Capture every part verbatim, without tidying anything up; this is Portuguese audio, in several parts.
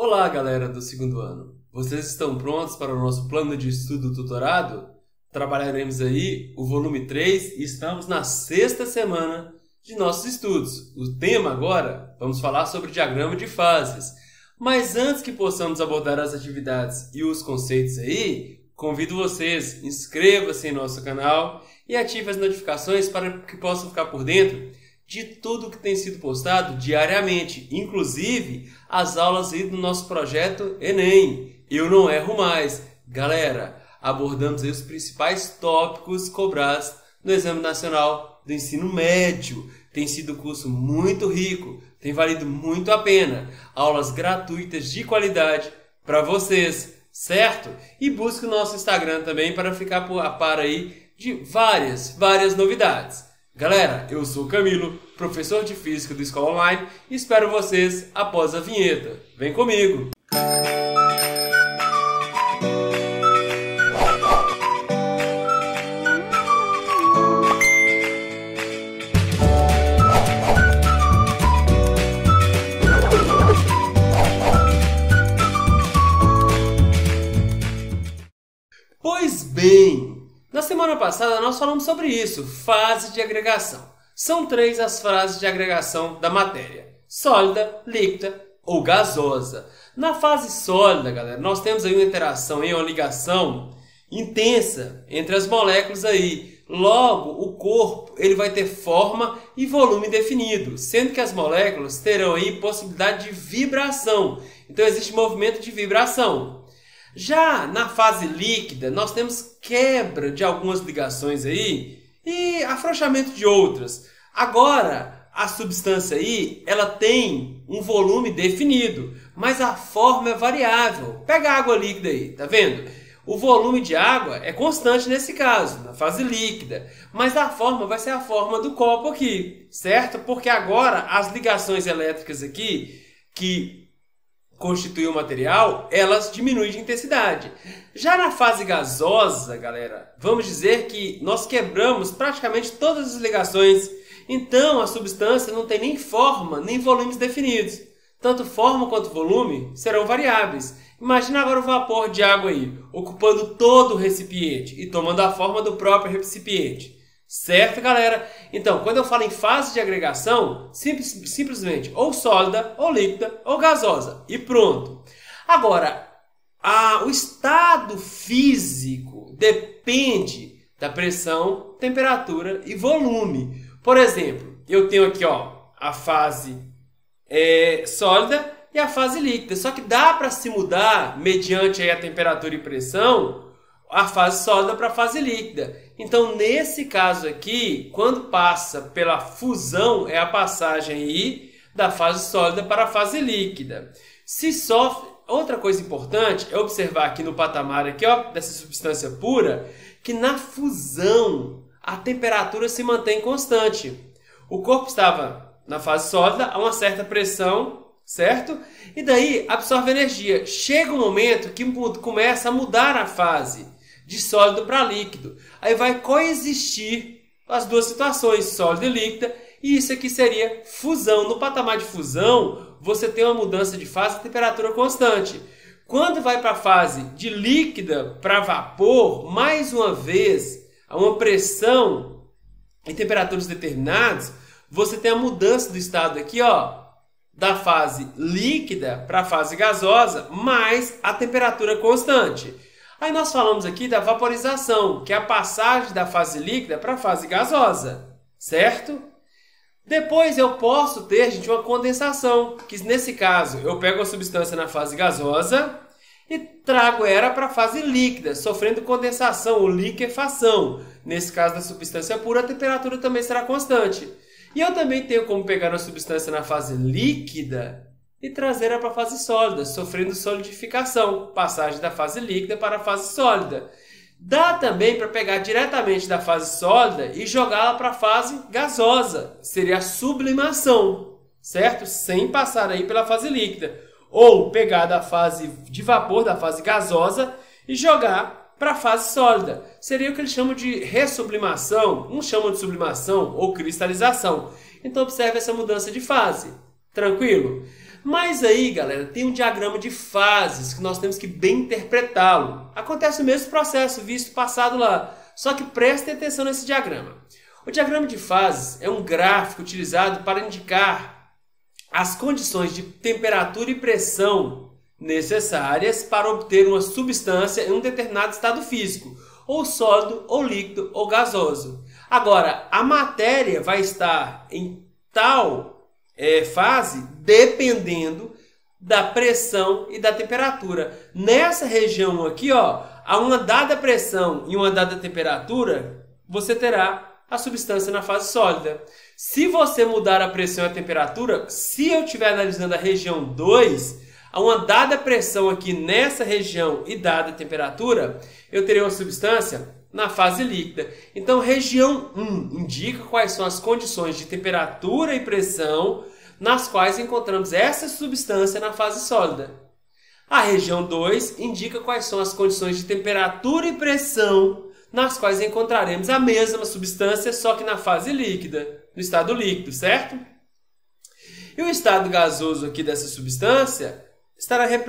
Olá, galera do segundo ano. Vocês estão prontos para o nosso plano de estudo tutorado? Trabalharemos aí o volume três e estamos na sexta semana de nossos estudos. O tema agora, vamos falar sobre diagrama de fases. Mas antes que possamos abordar as atividades e os conceitos aí, convido vocês, inscreva-se em nosso canal e ative as notificações para que possam ficar por dentro de tudo que tem sido postado diariamente, inclusive as aulas aí do nosso projeto Enem. Eu não erro mais. Galera, abordamos aí os principais tópicos cobrados no Exame Nacional do Ensino Médio. Tem sido um curso muito rico, tem valido muito a pena. Aulas gratuitas de qualidade para vocês, certo? E busque o nosso Instagram também para ficar a par aí de várias, várias novidades. Galera, eu sou o Camilo, professor de Física do Escola Online, e espero vocês após a vinheta. Vem comigo! Pois bem, na semana passada nós falamos sobre isso, fase de agregação. São três as fases de agregação da matéria: sólida, líquida ou gasosa. Na fase sólida, galera, nós temos aí uma interação, uma ligação intensa entre as moléculas aí. Logo, o corpo ele vai ter forma e volume definido, sendo que as moléculas terão aí possibilidade de vibração. Então existe movimento de vibração. Já na fase líquida, nós temos quebra de algumas ligações aí e afrouxamento de outras. Agora, a substância aí, ela tem um volume definido, mas a forma é variável. Pega a água líquida aí, tá vendo? O volume de água é constante nesse caso, na fase líquida, mas a forma vai ser a forma do copo aqui, certo? Porque agora as ligações elétricas aqui, que constitui o material, elas diminuem de intensidade. Já na fase gasosa, galera, vamos dizer que nós quebramos praticamente todas as ligações. Então, a substância não tem nem forma, nem volumes definidos. Tanto forma quanto volume serão variáveis. Imagina agora o vapor de água aí, ocupando todo o recipiente e tomando a forma do próprio recipiente. Certo, galera? Então, quando eu falo em fase de agregação, simples, simplesmente ou sólida, ou líquida, ou gasosa. E pronto. Agora, a, o estado físico depende da pressão, temperatura e volume. Por exemplo, eu tenho aqui ó, a fase é, sólida e a fase líquida. Só que dá para se mudar, mediante aí a temperatura e pressão, a fase sólida para a fase líquida. Então, nesse caso aqui, quando passa pela fusão, é a passagem aí da fase sólida para a fase líquida. Se sofre, outra coisa importante é observar aqui no patamar aqui, ó, dessa substância pura, que na fusão a temperatura se mantém constante. O corpo estava na fase sólida a uma certa pressão, certo? E daí absorve energia. Chega um momento que começa a mudar a fase de sólido para líquido. Aí vai coexistir as duas situações, sólida e líquida, e isso aqui seria fusão. No patamar de fusão, você tem uma mudança de fase e temperatura constante. Quando vai para a fase de líquida para vapor, mais uma vez, a uma pressão e temperaturas determinadas, você tem a mudança do estado aqui, ó, da fase líquida para a fase gasosa, mais a temperatura constante. Aí nós falamos aqui da vaporização, que é a passagem da fase líquida para a fase gasosa, certo? Depois eu posso ter, gente, uma condensação, que nesse caso eu pego a substância na fase gasosa e trago ela para a fase líquida, sofrendo condensação ou liquefação. Nesse caso da substância pura, a temperatura também será constante. E eu também tenho como pegar a substância na fase líquida e trazer ela para a fase sólida, sofrendo solidificação, passagem da fase líquida para a fase sólida. Dá também para pegar diretamente da fase sólida e jogá-la para a fase gasosa, seria a sublimação, certo? Sem passar aí pela fase líquida. Ou pegar da fase de vapor, da fase gasosa, e jogar para a fase sólida. Seria o que eles chamam de ressublimação, uns chamam de sublimação ou cristalização. Então observe essa mudança de fase. Tranquilo? Mas aí, galera, tem um diagrama de fases que nós temos que bem interpretá-lo. Acontece o mesmo processo visto passado lá, só que prestem atenção nesse diagrama. O diagrama de fases é um gráfico utilizado para indicar as condições de temperatura e pressão necessárias para obter uma substância em um determinado estado físico, ou sólido, ou líquido, ou gasoso. Agora, a matéria vai estar em tal é, fase dependendo da pressão e da temperatura. Nessa região aqui, ó, a uma dada pressão e uma dada temperatura, você terá a substância na fase sólida. Se você mudar a pressão e a temperatura, se eu estiver analisando a região dois, a uma dada pressão aqui nessa região e dada temperatura, eu terei uma substância na fase líquida. Então, região um indica quais são as condições de temperatura e pressão nas quais encontramos essa substância na fase sólida. A região dois indica quais são as condições de temperatura e pressão nas quais encontraremos a mesma substância, só que na fase líquida, no estado líquido, certo? E o estado gasoso aqui dessa substância está na,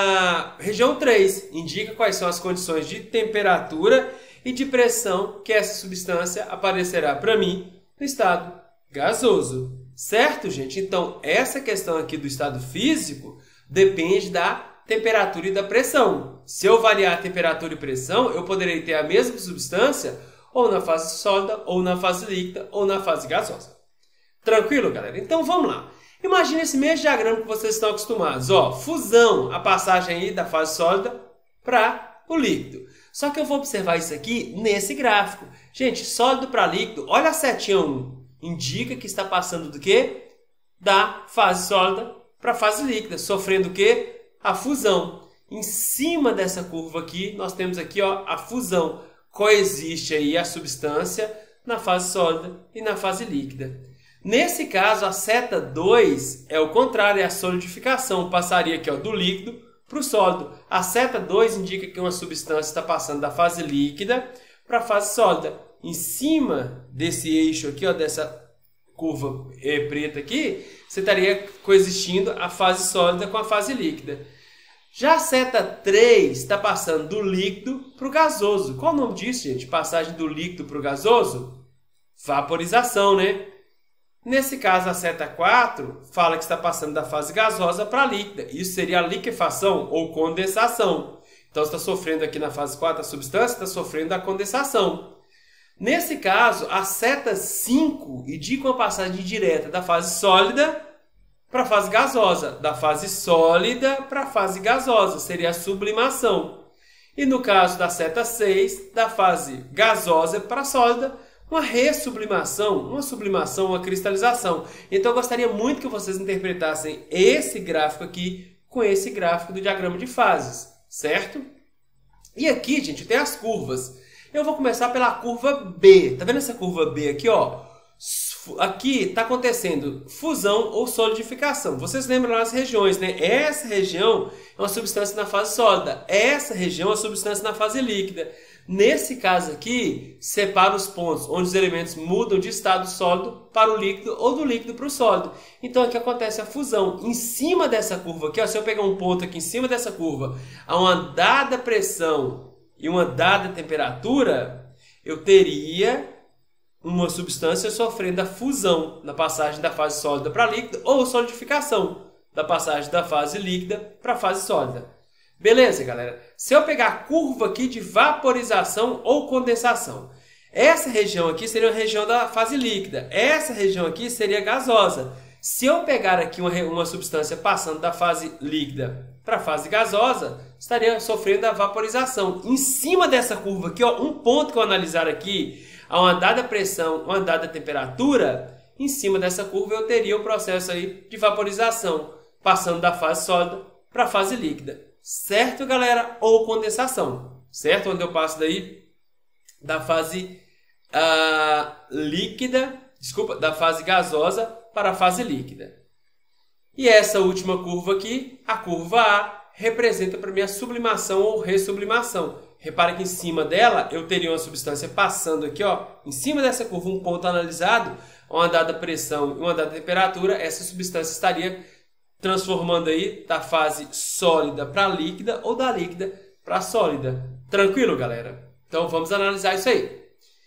na região três, indica quais são as condições de temperatura e de pressão que essa substância aparecerá para mim no estado gasoso. Certo, gente? Então, essa questão aqui do estado físico depende da temperatura e da pressão. Se eu variar a temperatura e pressão, eu poderei ter a mesma substância ou na fase sólida, ou na fase líquida, ou na fase gasosa. Tranquilo, galera? Então, vamos lá. Imagina esse mesmo diagrama que vocês estão acostumados. Ó, fusão, a passagem aí da fase sólida para o líquido. Só que eu vou observar isso aqui nesse gráfico. Gente, sólido para líquido, olha a setinha um. Indica que está passando do quê? Da fase sólida para a fase líquida, sofrendo o quê? A fusão. Em cima dessa curva aqui, nós temos aqui, ó, a fusão. Coexiste aí a substância na fase sólida e na fase líquida. Nesse caso, a seta dois é o contrário, é a solidificação. Passaria aqui, ó, do líquido para o sólido. A seta dois indica que uma substância está passando da fase líquida para a fase sólida. Em cima desse eixo aqui, ó, dessa curva é, preta aqui, você estaria coexistindo a fase sólida com a fase líquida. Já a seta três está passando do líquido para o gasoso. Qual o nome disso, gente? Passagem do líquido para o gasoso? Vaporização, né? Nesse caso, a seta quatro fala que está passando da fase gasosa para a líquida. Isso seria a liquefação ou condensação. Então, está sofrendo aqui na fase quatro a substância, está sofrendo a condensação. Nesse caso, a seta cinco indica uma passagem direta da fase sólida para a fase gasosa. Da fase sólida para a fase gasosa, seria a sublimação. E no caso da seta seis, da fase gasosa para a sólida, uma ressublimação, uma sublimação, uma cristalização. Então eu gostaria muito que vocês interpretassem esse gráfico aqui com esse gráfico do diagrama de fases, certo? E aqui, gente, tem as curvas. Eu vou começar pela curva B. Tá vendo essa curva B aqui, ó? Aqui está acontecendo fusão ou solidificação. Vocês lembram lá as regiões, né? Essa região é uma substância na fase sólida. Essa região é uma substância na fase líquida. Nesse caso aqui, separa os pontos onde os elementos mudam de estado sólido para o líquido ou do líquido para o sólido. Então aqui acontece a fusão. Em cima dessa curva aqui, ó, se eu pegar um ponto aqui em cima dessa curva, a uma dada pressão e uma dada temperatura, eu teria uma substância sofrendo a fusão na passagem da fase sólida para líquida ou solidificação da passagem da fase líquida para a fase sólida. Beleza, galera? Se eu pegar a curva aqui de vaporização ou condensação, essa região aqui seria a região da fase líquida, essa região aqui seria gasosa. Se eu pegar aqui uma, uma substância passando da fase líquida para a fase gasosa, estaria sofrendo a vaporização. Em cima dessa curva aqui, ó, um ponto que eu analisar aqui, a uma dada pressão, uma dada temperatura, em cima dessa curva eu teria o processo aí de vaporização, passando da fase sólida para a fase líquida. Certo, galera? Ou condensação, certo? Onde eu passo daí da fase uh, líquida, desculpa, da fase gasosa para a fase líquida. E essa última curva aqui, a curva A, representa para mim a sublimação ou ressublimação. Repare que em cima dela eu teria uma substância passando aqui, ó, em cima dessa curva, um ponto analisado, uma dada pressão e uma dada temperatura, essa substância estaria transformando aí da fase sólida para líquida ou da líquida para sólida. Tranquilo, galera? Então vamos analisar isso aí.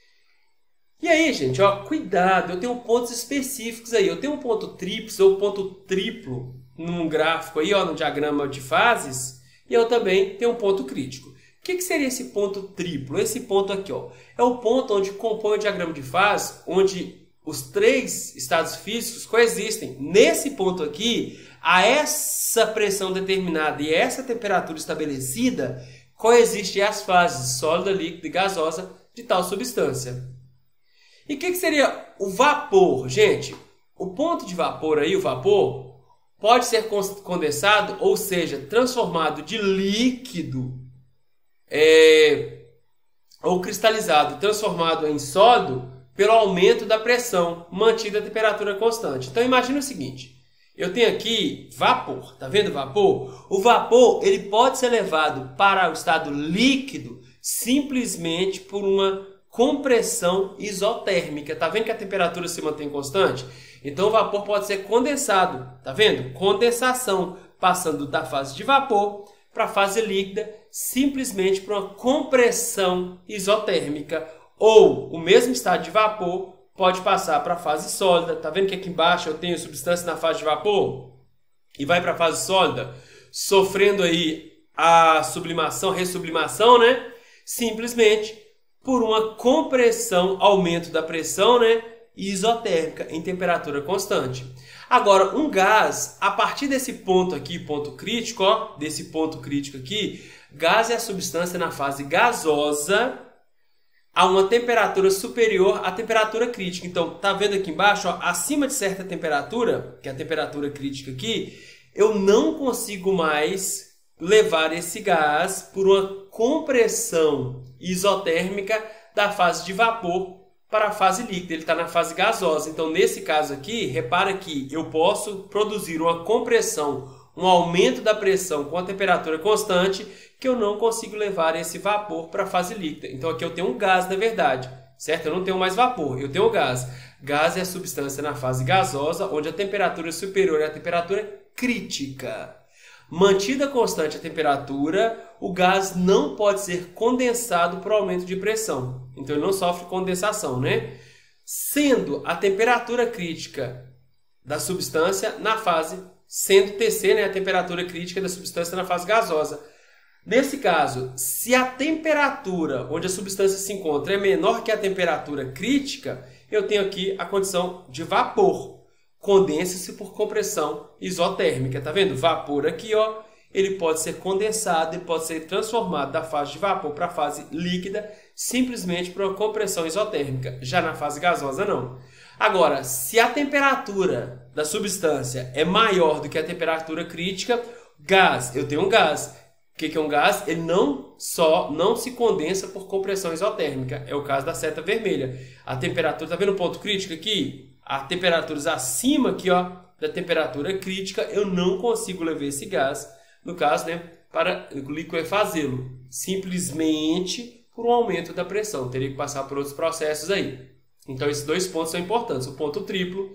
E aí, gente, ó, cuidado, eu tenho pontos específicos aí. Eu tenho um ponto tríplice ou ponto triplo num gráfico aí, ó, no diagrama de fases, e eu também tenho um ponto crítico. O que, que seria esse ponto triplo? Esse ponto aqui, ó, é o ponto onde compõe o diagrama de fase, onde os três estados físicos coexistem. Nesse ponto aqui, a essa pressão determinada e essa temperatura estabelecida, coexistem as fases sólida, líquida e gasosa de tal substância. E o que, que seria o vapor? Gente, o ponto de vapor aí, o vapor, pode ser condensado, ou seja, transformado de líquido é, ou cristalizado, transformado em sólido pelo aumento da pressão, mantida a temperatura constante. Então imagine o seguinte, eu tenho aqui vapor, tá vendo vapor? O vapor ele pode ser levado para o estado líquido simplesmente por uma compressão isotérmica. Tá vendo que a temperatura se mantém constante? Então o vapor pode ser condensado, tá vendo? Condensação, passando da fase de vapor para a fase líquida simplesmente por uma compressão isotérmica. Ou o mesmo estado de vapor pode passar para a fase sólida. Tá vendo que aqui embaixo eu tenho substância na fase de vapor e vai para a fase sólida, sofrendo aí a sublimação, ressublimação, né? Simplesmente por uma compressão, aumento da pressão, né? Isotérmica em temperatura constante. Agora, um gás, a partir desse ponto aqui, ponto crítico, ó, desse ponto crítico aqui, gás é a substância na fase gasosa a uma temperatura superior à temperatura crítica. Então, tá vendo aqui embaixo, ó, acima de certa temperatura, que é a temperatura crítica aqui, eu não consigo mais levar esse gás por uma compressão isotérmica da fase de vapor para a fase líquida. Ele está na fase gasosa. Então, nesse caso aqui, repara que eu posso produzir uma compressão, um aumento da pressão com a temperatura constante, que eu não consigo levar esse vapor para a fase líquida. Então, aqui eu tenho um gás, na verdade, certo? Eu não tenho mais vapor, eu tenho gás. Gás é a substância na fase gasosa, onde a temperatura é superior à temperatura crítica. Mantida constante a temperatura, o gás não pode ser condensado por aumento de pressão. Então, ele não sofre condensação, né? Sendo a temperatura crítica da substância na fase, sendo T C, né, a temperatura crítica da substância na fase gasosa. Nesse caso, se a temperatura onde a substância se encontra é menor que a temperatura crítica, eu tenho aqui a condição de vapor. Condensa-se por compressão isotérmica. Tá vendo? Vapor aqui, ó, ele pode ser condensado, ele pode ser transformado da fase de vapor para a fase líquida simplesmente por uma compressão isotérmica. Já na fase gasosa, não. Agora, se a temperatura da substância é maior do que a temperatura crítica, gás, eu tenho um gás. O que é um gás? Ele não só não se condensa por compressão isotérmica. É o caso da seta vermelha. A temperatura, tá vendo o ponto crítico aqui? A temperaturas acima aqui, ó, da temperatura crítica, eu não consigo levar esse gás, no caso, né, para liquefazê-lo, simplesmente por um aumento da pressão. Teria que passar por outros processos aí. Então, esses dois pontos são importantes, o ponto triplo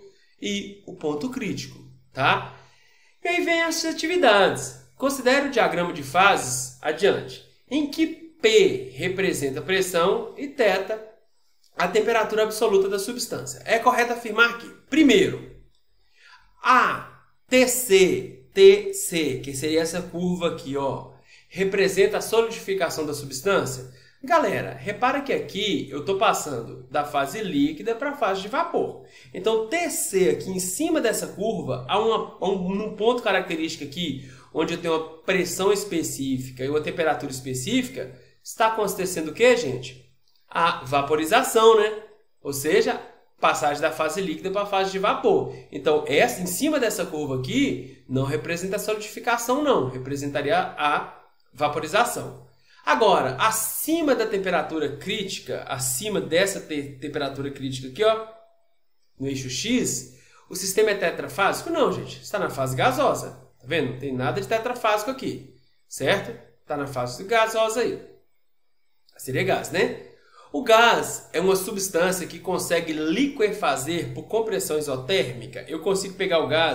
e o ponto crítico, tá? E aí vem as atividades. Considere o diagrama de fases adiante, em que P representa a pressão e θ a temperatura absoluta da substância. É correto afirmar que, primeiro, a T C, T C, que seria essa curva aqui, ó, representa a solidificação da substância? Galera, repara que aqui eu estou passando da fase líquida para a fase de vapor. Então, T C aqui em cima dessa curva, há uma, um, um ponto característico aqui, onde eu tenho uma pressão específica e uma temperatura específica, está acontecendo o que, gente? A vaporização, né? Ou seja, passagem da fase líquida para a fase de vapor. Então, essa, em cima dessa curva aqui, não representa a solidificação, não. Representaria a vaporização. Agora, acima da temperatura crítica, acima dessa te temperatura crítica aqui, ó, no eixo X, o sistema é tetrafásico? Não, gente. Está na fase gasosa. Tá vendo? Não tem nada de tetrafásico aqui. Certo? Está na fase gasosa aí. Seria gás, né? O gás é uma substância que consegue liquefazer por compressão isotérmica. Eu consigo pegar o gás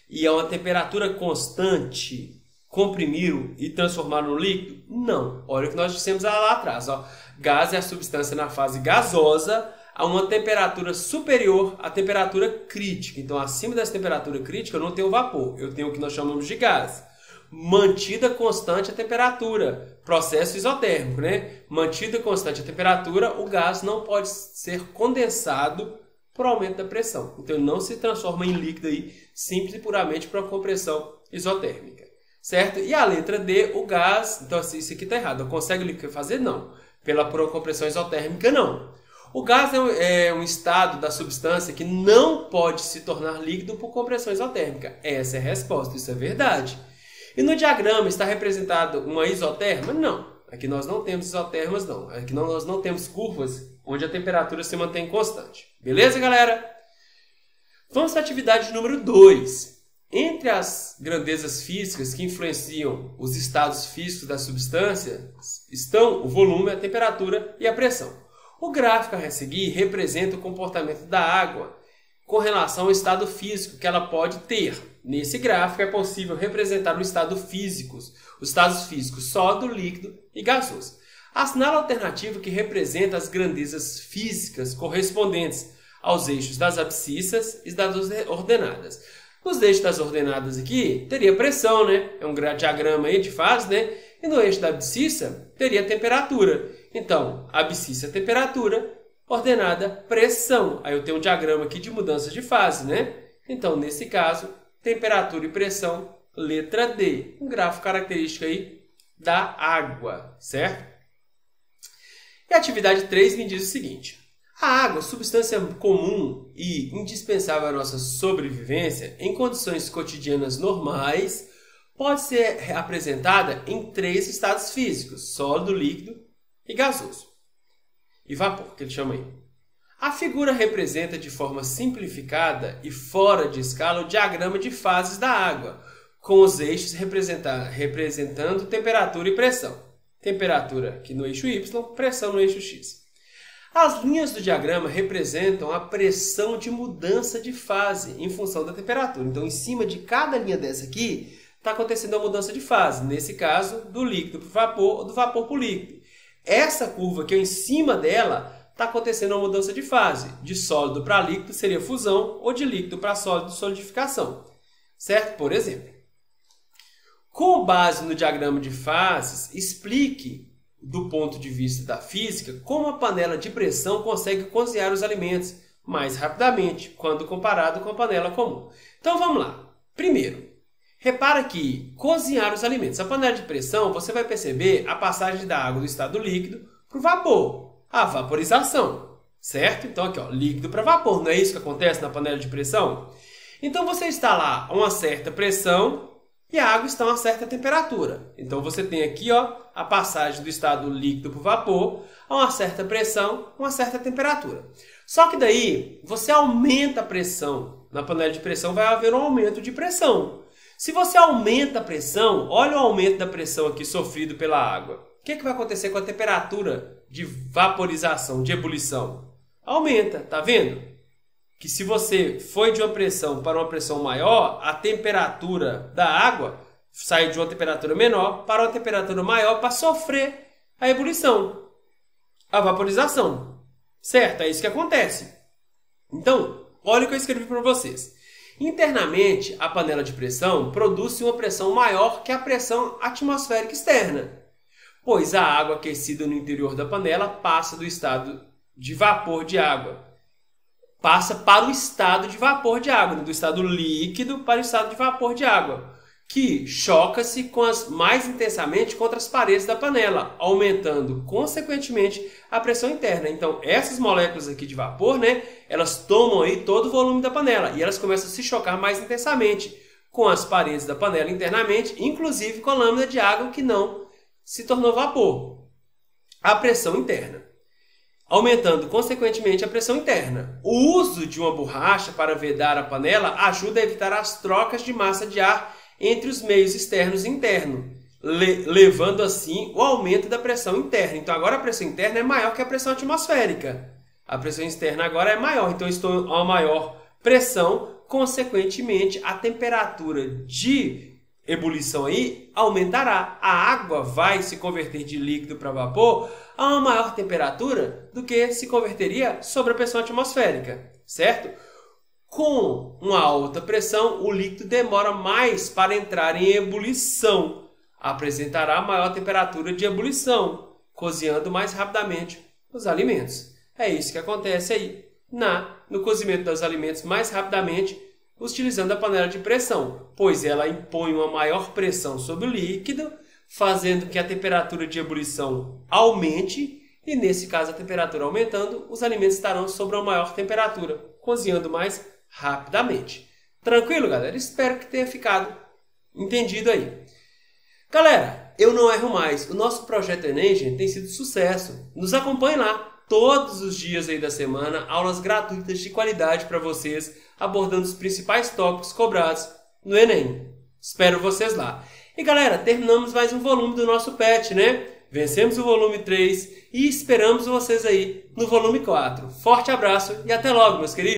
e a uma temperatura constante comprimir e transformar no líquido? Não. Olha o que nós dissemos lá atrás. Ó. Gás é a substância na fase gasosa a uma temperatura superior à temperatura crítica. Então, acima dessa temperatura crítica, eu não tenho vapor. Eu tenho o que nós chamamos de gás. Mantida constante a temperatura. Processo isotérmico, né? Mantida constante a temperatura, o gás não pode ser condensado por aumento da pressão. Então, ele não se transforma em líquido aí, simples e puramente por uma compressão isotérmica. Certo? E a letra D, o gás... Então, isso aqui está errado. Consegue liquefazer? Não. Pela por uma compressão isotérmica, não. O gás é um, é um estado da substância que não pode se tornar líquido por compressão isotérmica. Essa é a resposta, isso é verdade. E no diagrama está representado uma isoterma? Não. Aqui nós não temos isotermas, não. Aqui não, nós não temos curvas onde a temperatura se mantém constante. Beleza, galera? Vamos para a atividade número dois. Entre as grandezas físicas que influenciam os estados físicos da substância estão o volume, a temperatura e a pressão. O gráfico a seguir representa o comportamento da água com relação ao estado físico que ela pode ter. Nesse gráfico é possível representar o estado físico, os estados físicos sólido, líquido e gasoso. Assinala a alternativa que representa as grandezas físicas correspondentes aos eixos das abscissas e das ordenadas. Nos eixos das ordenadas aqui, teria pressão, né? É um diagrama aí de fase, né? E no eixo da abscissa, teria temperatura. Então, abscissa, temperatura, ordenada, pressão. Aí eu tenho um diagrama aqui de mudança de fase, né? Então, nesse caso, temperatura e pressão, letra D. Um gráfico característico aí da água, certo? E a atividade três me diz o seguinte. A água, substância comum e indispensável à nossa sobrevivência, em condições cotidianas normais, pode ser apresentada em três estados físicos, sólido, líquido e gasoso. E vapor, que ele chama aí. A figura representa de forma simplificada e fora de escala o diagrama de fases da água, com os eixos representando temperatura e pressão. Temperatura aqui no eixo Y, pressão no eixo X. As linhas do diagrama representam a pressão de mudança de fase em função da temperatura. Então, em cima de cada linha dessa aqui, está acontecendo a mudança de fase. Nesse caso, do líquido para o vapor ou do vapor para o líquido. Essa curva aqui, em cima dela, está acontecendo a mudança de fase. De sólido para líquido seria fusão ou de líquido para sólido, solidificação. Certo? Por exemplo. Com base no diagrama de fases, explique, do ponto de vista da física, como a panela de pressão consegue cozinhar os alimentos mais rapidamente, quando comparado com a panela comum. Então, vamos lá. Primeiro, repara que cozinhar os alimentos. A panela de pressão, você vai perceber a passagem da água do estado líquido para o vapor, a vaporização, certo? Então, aqui, ó, líquido para vapor. Não é isso que acontece na panela de pressão? Então, você está lá a uma certa pressão e a água está a uma certa temperatura. Então, você tem aqui, ó, a passagem do estado líquido para o vapor a uma certa pressão, uma certa temperatura. Só que daí, você aumenta a pressão. Na panela de pressão vai haver um aumento de pressão. Se você aumenta a pressão, olha o aumento da pressão aqui sofrido pela água. O que, que vai acontecer com a temperatura de vaporização, de ebulição? Aumenta, tá vendo? Que se você foi de uma pressão para uma pressão maior, a temperatura da água sai de uma temperatura menor para uma temperatura maior para sofrer a ebulição, a vaporização. Certo? É isso que acontece. Então, olha o que eu escrevi para vocês. Internamente, a panela de pressão produz uma pressão maior que a pressão atmosférica externa, pois a água aquecida no interior da panela passa do estado de vapor de água. Passa para o estado de vapor de água, do estado líquido para o estado de vapor de água, que choca-se com as, mais intensamente contra as paredes da panela, aumentando, consequentemente, a pressão interna. Então, essas moléculas aqui de vapor, né, elas tomam aí todo o volume da panela e elas começam a se chocar mais intensamente com as paredes da panela internamente, inclusive com a lâmina de água que não se tornou vapor. A pressão interna. Aumentando, consequentemente, a pressão interna. O uso de uma borracha para vedar a panela ajuda a evitar as trocas de massa de ar entre os meios externos e internos, le levando assim o aumento da pressão interna. Então, agora a pressão interna é maior que a pressão atmosférica. A pressão externa agora é maior, então estou a uma maior pressão, consequentemente, a temperatura de ebulição aí aumentará. A água vai se converter de líquido para vapor a uma maior temperatura do que se converteria sob a pressão atmosférica, certo? Com uma alta pressão, o líquido demora mais para entrar em ebulição, apresentará maior temperatura de ebulição, cozinhando mais rapidamente os alimentos. É isso que acontece aí na, no cozimento dos alimentos mais rapidamente, utilizando a panela de pressão, pois ela impõe uma maior pressão sobre o líquido, fazendo que a temperatura de ebulição aumente, e nesse caso a temperatura aumentando, os alimentos estarão sob uma maior temperatura, cozinhando mais rapidamente. Tranquilo, galera? Espero que tenha ficado entendido aí. Galera, eu não erro mais. O nosso projeto Enem tem sido sucesso. Nos acompanhe lá. Todos os dias aí da semana, aulas gratuitas de qualidade para vocês, abordando os principais tópicos cobrados no Enem. Espero vocês lá. E galera, terminamos mais um volume do nosso P E T, né? Vencemos o volume três e esperamos vocês aí no volume quatro. Forte abraço e até logo, meus queridos!